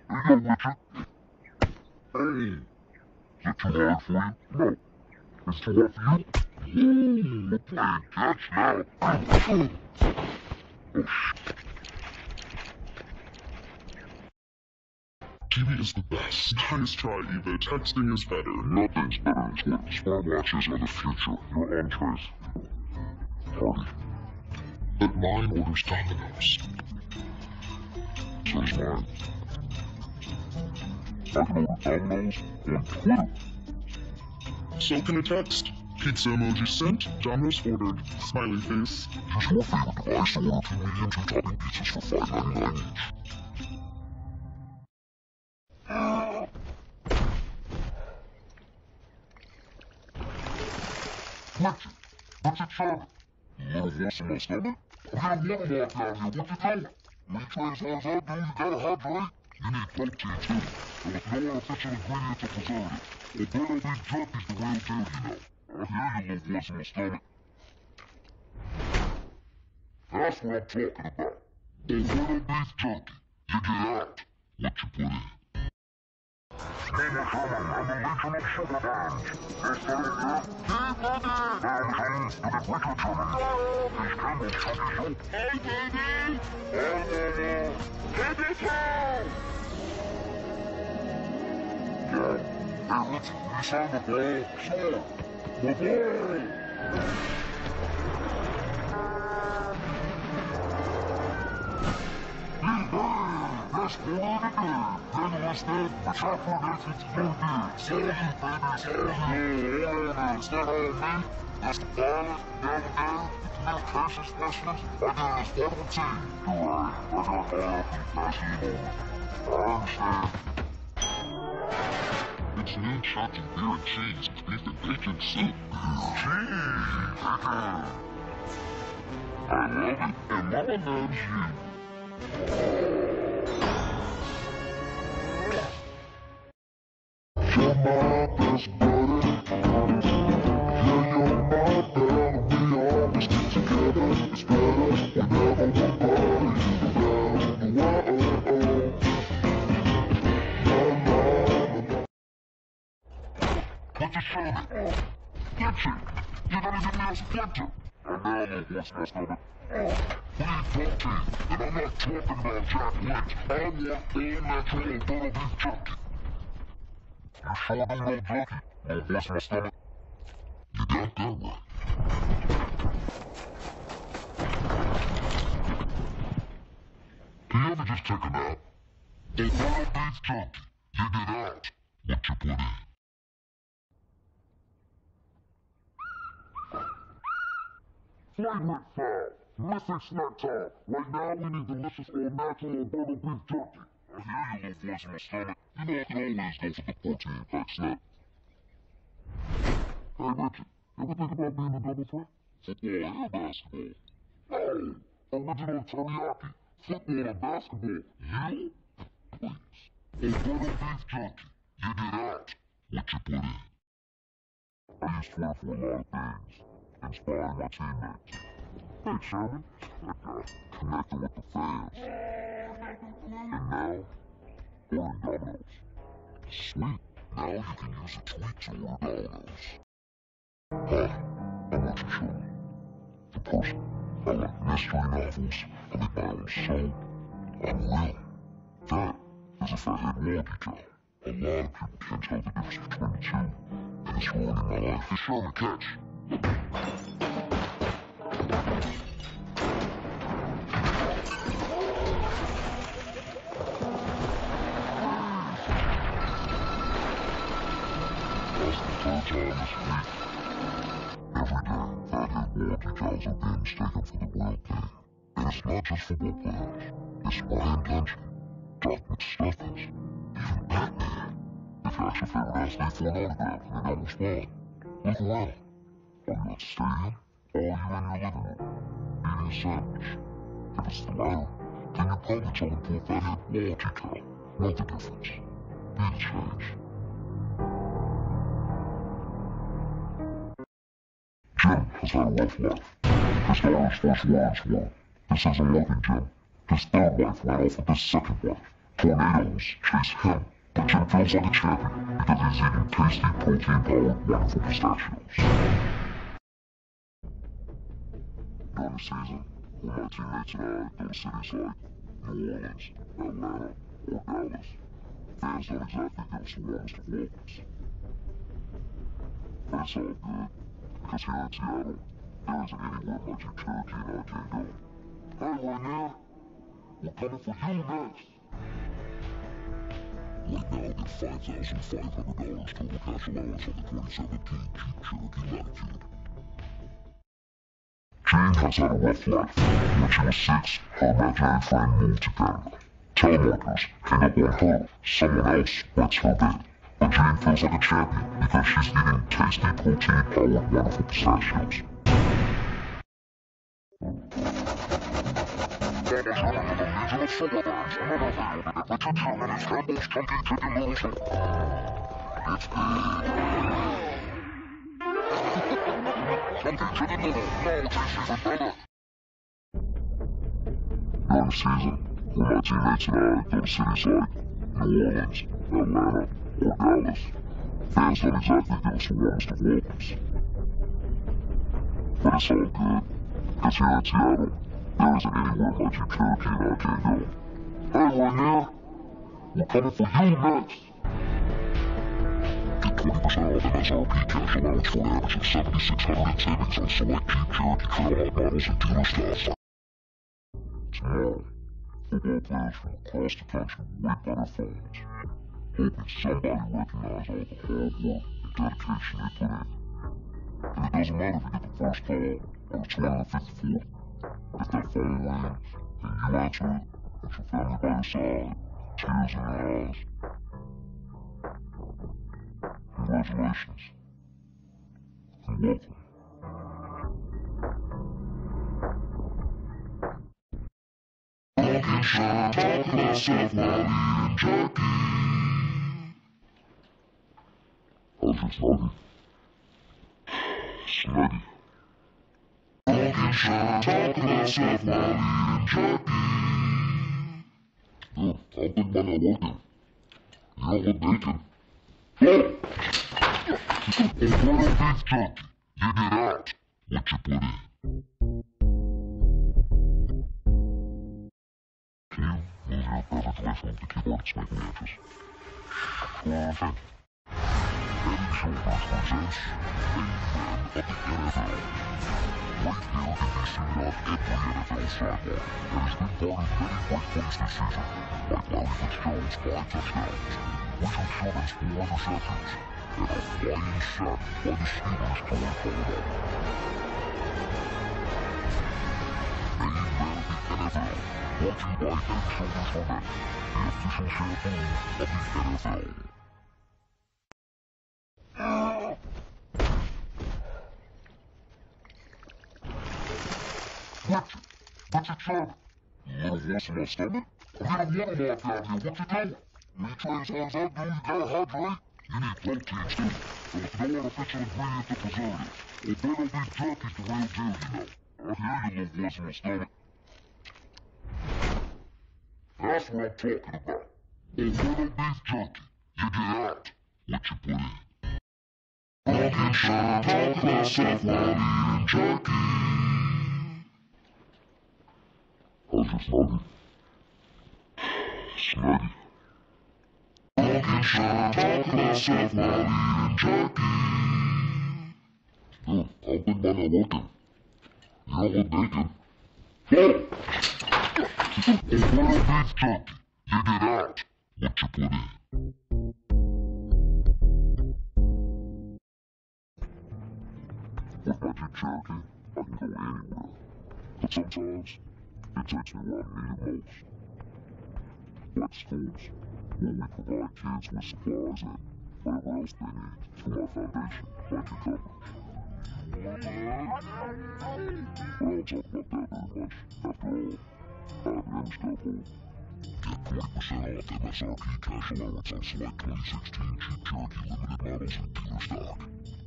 Hey, Richard. Hey. Is it too hard for you? No. It's too hard for you? Ooh, we're playing catch now. Oh, TV is the best. Nice try, Eva. Texting is better. Nothing's better than smartwatches are the future. Your entrees. Party. But mine orders Domino's. So's mine. I can order Domino's on Twitter. So can a text. Pizza emoji sent, Domino's ordered, smiley face. Use your favorite device to order 2 medium 2-topping pizzas for $5.99 each. Richard Sherman. Little voice in my stomach? I'm getting water walk down here, what you doing? When you train as hard as I do, you gotta hydrate. You need protein too, and with no artificial ingredients or preservatives. Alberto beef jerky's the real deal, you know. I hear you, little voice in my stomach. That's what I'm talking about. Alberto beef jerky. You get out what you put in. Hey, Sherman, I'm the Legion of Sugar Bombs. This time of year, hey, baby! I'm Sherman, you get Richard Sherman. He's kind of chunky soup. Hey, baby! Hey, baby! Hey, baby! Yeah. Hey, Richard, you signed the ball. Sure. The ball! Let's go on the day. Then what's that? The chocolate everything's good. Sorry, baby, sorry. Oh, is that all me? That's the pilot, the other day, the communication specialist. I did this whole team. You're right. I got all up in the past moment. I understand. It's new chunky beer and cheese with beef and bacon soup. Cheese! I love it, and Mama loves you. You're my best buddy. Yeah, you're my pal. We always stick together. It's better whenever we're partying around the world. La la la. What's a Sherman? Get you. You're gonna give me a splinter. And now I'm what's my stomach. We need protein, and I'm not talking about Jack Wentz. I want all-natural Alberto beef jerky. You sure don't know jerky? No horse in my stomach. You got that right. Do you ever just take a nap? Alberto beef jerky. You get out what you put in. Flavor foul. Missing snack time. Right now we need delicious all-natural Alberto beef jerky. I hear you, little voice in my stomach. You know I can always go for the protein-packed snack. Hey, Richard, ever think about being a double threat? Football and basketball. No! Original teriyaki. Football and basketball. You? Please. Alberto beef jerky. You get out what you put in. I use Twitter for a lot of things. Inspiring my teammates. Hey, Sherman. Connecting with the fans. And now, ordering Domino's. Sweet. Now you can use a tweet to order Domino's. Hi, I'm Richard Sherman. The person. I like mystery novels. I make my own soap. I'm real. That is a fathead wall detail. A lot of people can't tell the difference between the two. And it's ruining my life. The Sherman catch. That's the third time this week. Every day, fathead war details are being mistaken for the real thing. And it's not just football players. It's my intention. Doc McStuffins. Even Batman. If you ask your favorite athlete for an autograph and they don't respond, look around. Are you at the stadium? Or are you in your living room, eating a sandwich? If it's the latter, then you're probably talking to a fathead wall detail. Know the difference. Be the change. Jim has had a rough life. His daughter's first wives were. This isn't loving Jim. His third wife ran off with his second wife. Tornadoes chase him, but Jim feels like a champion because he's eating tasty, protein-powered, wonderful pistachios. During the season, when my teammates and I go to cities like New Orleans, Atlanta, or Dallas, fans don't exactly give us the warmest of welcomes. But it's all good, because here in Seattle, there isn't anywhere much in Cherokee and I can go. Hey, Rainier, we're coming for you next. Right now, get $5,500 total cash allowance on the 2017 Jeep Cherokee Latitude. Jane has had a rough life. When she was 6, her imaginary friend moved to Canada. Telemarketers hang up on her. Someone else wets her bed. But Jane feels like a champion because she's eating tasty, protein-powered, wonderful pistachios. During the season, when my teammates and I go to cities like New Orleans, Atlanta, or Dallas, fans don't exactly give us the warmest of welcomes. But it's all good, because here in Seattle, there isn't anywhere much in Cherokee and I can go. Hey, Rainier, we're coming for you next. Get 20% off MSRP cash allowance for an average of $7,600 in savings on select Jeep Cherokee Trailhawk models and dealer stuff. Tomorrow, football players from across the country wait by their phones, hoping somebody recognizes all the hard work and dedication they put in. And it doesn't matter if you get the first call on the 254th. If that phone rings and you answer it, with your family by your side, tears in your eyes, congratulations and welcome. Talking shop, talking myself while eating jerky. How's your snuggie? Snuggie. Talking shop, talking myself while eating jerky. Yeah, I'll think by not working. You know what bacon? Oh! Imported beef jerky. You get out what you put in. Can you move your beverage away from the keyboard? It's making me anxious. Sure thing. Head and Shoulders presents a man of the NFL. Right here can be seen on every NFL sideline, and has been part of many great plays this season, like Larry Fitzgerald's 5 touchdowns, Richard Sherman's 4 interceptions, and a flying sack by the Steelers going forward. Main man of the NFL, brought to you by Head and Shoulders for Men, the official shampoo of the NFL. Richard Sherman, little voice in my stomach? I'm getting waterlogged down here, what you doing? Retrains hands up, dude, you gotta hydrate. You need proteins too, and if you don't want to fix an ingredient to preservatives, or better beef jerky's the real deal, you know. I hear you, little voice in my stomach. That's what I'm talking about. Or better beef jerky, you get out what you put in. Talking shop, talking myself while eating jerky. How's your snuggie? Snuggie. Talking shop, talking myself while eating jerky. Yeah, I'll think by not working. You know what bacon? Oh! Imported beef jerky. You get out what you put in. With my Jeep Cherokee, I can go anywhere. But sometimes, it takes me where I need it most. Like schools, where we provide kids with supplies and whatever else they need through our foundation, like your coverage. But I don't talk about that very much. After all, I have an in-scope hole. Get 20% off MSRP cash allowance on select 2016 Jeep Cherokee limited models and dealer stock.